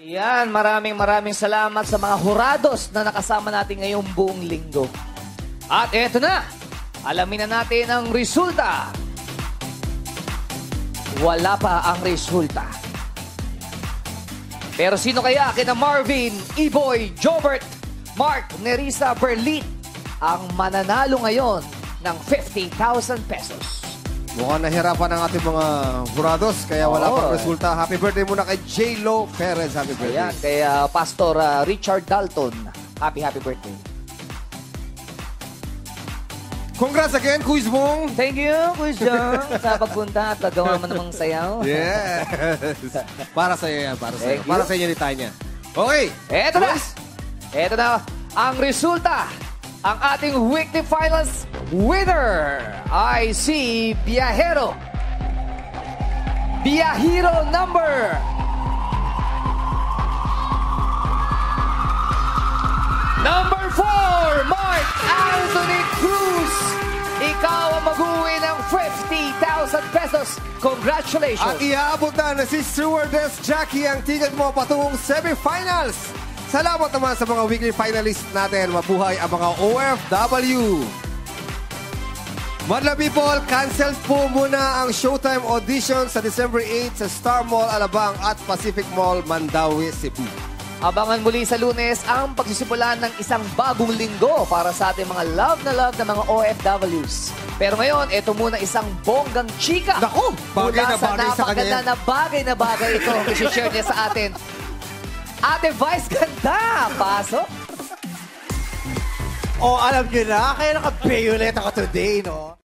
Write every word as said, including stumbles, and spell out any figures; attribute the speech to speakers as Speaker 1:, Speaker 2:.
Speaker 1: Ayan, maraming maraming salamat sa mga hurados na nakasama natin ngayong buong linggo. At eto na, alamin na natin ang resulta. Wala pa ang resulta. Pero sino kaya kina Marvin, Iboy, Jobert, Mark, Nerissa, Berlit ang mananalo ngayon ng fifty thousand pesos?
Speaker 2: Mukhang nahirapan ang ating mga jurados, kaya wala
Speaker 1: Oo,
Speaker 2: pang
Speaker 1: eh.
Speaker 2: resulta. Happy birthday muna kay J. Lo Perez. Happy birthday.
Speaker 1: Ayan, kay uh, Pastor uh, Richard Dalton. Happy, happy birthday.
Speaker 2: Congrats again, Quiz Bong.
Speaker 1: Thank you, Kuya Jong, sa pagpunta at nagawa mo namang sayaw.
Speaker 2: Yes. Para sa iyo yan, para sa iyo.
Speaker 1: Thank
Speaker 2: Para
Speaker 1: you.
Speaker 2: sa inyo ni Tanya. Okay.
Speaker 1: Eto na! Eto na ang resulta. Ang ating weekly finals winner ay si Biyahero. Biyahero number number four, Mark Anthony Cruz. Ikaw ang mag-uwi ng fifty thousand pesos. Congratulations!
Speaker 2: At iaabot na na si Stewardess Jackie ang ticket mo patungong semifinals. Salamat naman sa mga weekly finalists natin. Mabuhay ang mga O F W. Madla people, cancel po muna ang Showtime audition sa December eighth sa Star Mall Alabang at Pacific Mall, Mandaue, Cebu.
Speaker 1: Abangan muli sa Lunes ang pagsisimulan ng isang bagong linggo para sa ating mga love na love na mga O F Ws. Pero ngayon, ito muna isang bonggang chika.
Speaker 2: Naku, bagay na bagay sa kanya yan.
Speaker 1: na bagay na bagay ito ang isi-share niya sa atin. Ate Vice, ganda! Pasok!
Speaker 3: Oh, alam niyo na, kaya naka-violet ako today, no?